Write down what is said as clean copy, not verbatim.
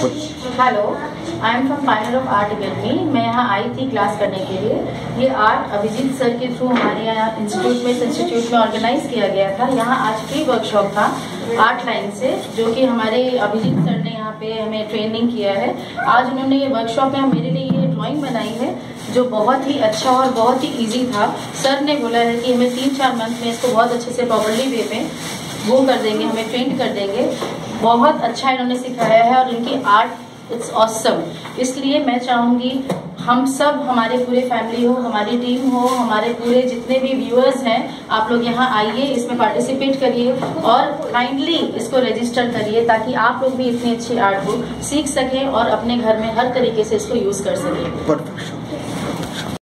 Hello, I am from pioneer of art academy. मैं यहाँ आई थी क्लास करने के लिए। ये आर्ट अभिजीत सर के थ्रू हमारे यहाँ इंस्टीट्यूट में ऑर्गेनाइज किया गया था। यहाँ आज फ्री वर्कशॉप था आर्ट लाइन से, जो कि हमारे अभिजीत सर ने यहाँ पे हमें ट्रेनिंग किया है। आज उन्होंने ये वर्कशॉप में मेरे लिए ये ड्राइंग बनाई है, जो बहुत ही अच्छा और बहुत ही इजी था। सर ने बोला है कि हमें 3-4 मंथ में इसको बहुत अच्छे से प्रॉपर्ली वे में वो कर देंगे, हमें ट्रेंड कर देंगे। बहुत अच्छा इन्होंने सिखाया है और इनकी आर्ट इट्स ऑसम। इसलिए मैं चाहूंगी हम सब, हमारे पूरे फैमिली हो, हमारी टीम हो, हमारे पूरे जितने भी व्यूअर्स हैं, आप लोग यहाँ आइए, इसमें पार्टिसिपेट करिए और काइंडली इसको रजिस्टर करिए, ताकि आप लोग भी इतनी अच्छी आर्ट को सीख सकें और अपने घर में हर तरीके से इसको यूज कर सकें।